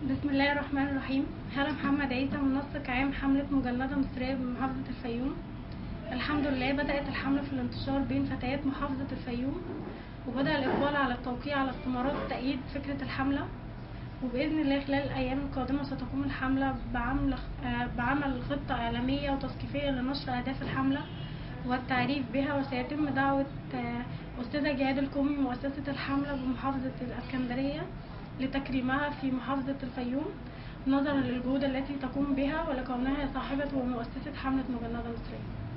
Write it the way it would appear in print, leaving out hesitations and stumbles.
بسم الله الرحمن الرحيم. هلا محمد عيسى، منسق عام حملة مجندة مصرية بمحافظة الفيوم. الحمد لله بدأت الحملة في الانتشار بين فتيات محافظة الفيوم، وبدأ الإقبال على التوقيع على استمارات تأييد فكرة الحملة. وبإذن الله خلال الأيام القادمة ستقوم الحملة بعمل خطة إعلامية وتثقيفية لنشر أهداف الحملة والتعريف بها، وسيتم دعوة أستاذة جهاد الكومي مؤسسة الحملة بمحافظة الإسكندرية لتكريمها في محافظة الفيوم، نظرا للجهود التي تقوم بها ولكونها صاحبة ومؤسسة حملة مجندة مصرية.